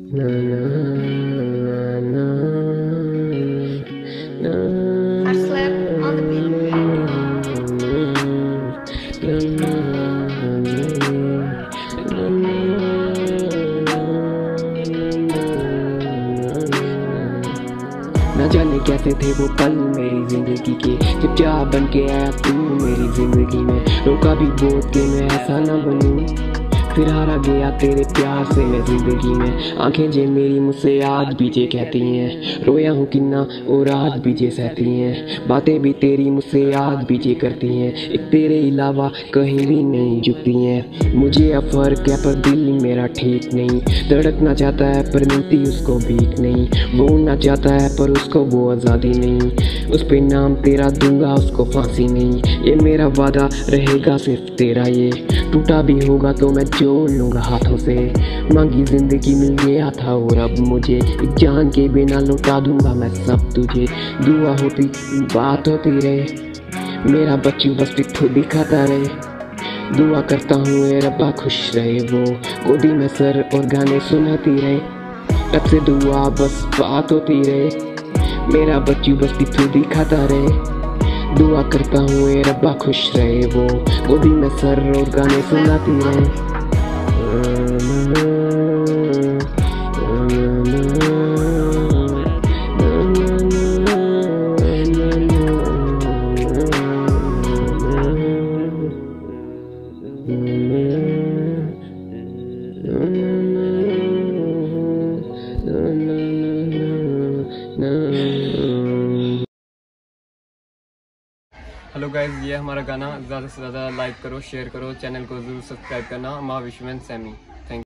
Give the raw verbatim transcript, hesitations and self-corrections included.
Na na na na I slept on the beat. ना जाने कैसे थे वो पल मेरी जिंदगी के, जब चाह बन के आया तू मेरी जिंदगी में। रोका भी बहुत के मैं ऐसा ना बनूं, फिर हारा गया तेरे प्यार से मैं जिंदगी में। आंखें जे मेरी मुझसे आज भी जे कहती हैं, रोया हूँ किन्ना और आज भी जे सहती हैं। बातें भी तेरी मुझसे आज भी जे करती हैं, एक तेरे अलावा कहीं भी नहीं झुकती हैं। मुझे अब फर्क है पर दिल मेरा ठीक नहीं, धड़कना चाहता है पर मिलती उसको भीख नहीं। बोलना चाहता है पर उसको वो आज़ादी नहीं, उस पे नाम तेरा दूंगा उसको फांसी नहीं। ये मेरा वादा रहेगा सिर्फ तेरा, ये टूटा भी होगा तो मैं जोड़ लूँगा हाथों से। मांगी जिंदगी मिल गया था और अब मुझे एक जान के बिना लौटा दूंगा मैं सब तुझे। दुआ होती बात होती रहे, मेरा बच्चू बस पिट्ठू दिखाता रहे। दुआ करता हूँ ए रब्बा खुश रहे वो, गोदी में सर और गाने सुनाती रहे। तब से दुआ बस बात होती रहे, मेरा बच्चू बस पिट्ठू दिखाता रहे। दुआ करता हूँ ए रब्बा खुश रहे वो, गोदी में सर और गाने सुनाती रहे। हेलो गाइज, ये हमारा गाना ज़्यादा से ज़्यादा लाइक करो, शेयर करो, चैनल को ज़रूर सब्सक्राइब करना। महाविश्व सैमी।